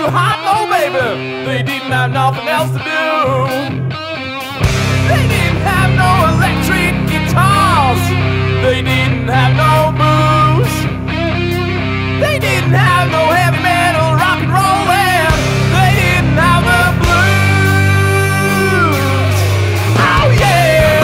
too hot, no baby. They didn't have nothing else to do. They didn't have no electric guitars. They didn't have no booze. They didn't have no heavy metal rock and roll, and they didn't have the blues. Oh yeah.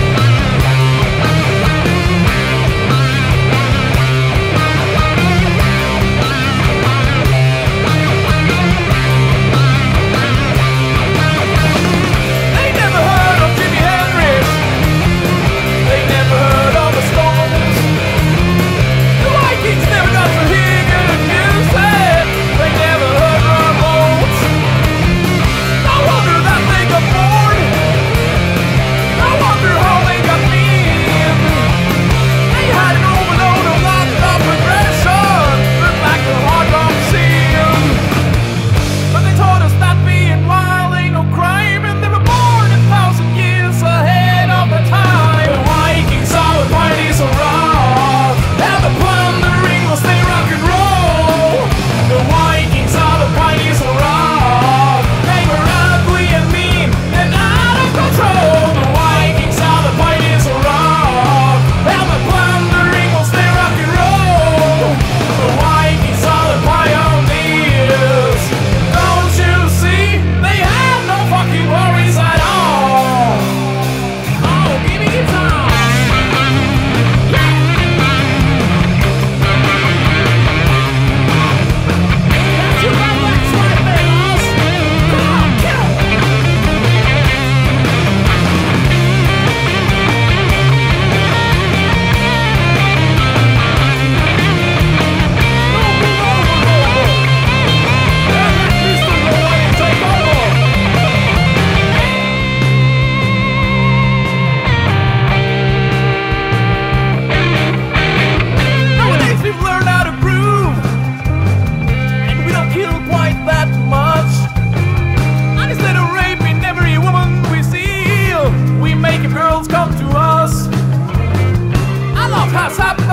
They never heard of Jimi Hendrix. They never heard of the Stones. The Vikings never got to hear good music. They never heard Ramones. No wonder that they got bored. No wonder how they got mean. They had an overload of lots of aggression. Looked like the hard rock scene. But they taught us that being wild ain't no crime, and they were born 1,000 years ahead of the time. The Vikings are the parties of rock, and the plundering will stay rock and roll. The Vikings are the parties of rock. They were ugly and mean and out of control. The Vikings are the parties of rock, and the plundering will stay rock and roll. The Vikings are the pioneers. Don't you see? They have no fucking worries at all. Oh, give me guitar. That's your Duplex Records. Come on, kill 'em. Nowadays we've learned how to groove, and we don't kill quite that much. And instead of raping every woman we see, we make girls come to us. I love how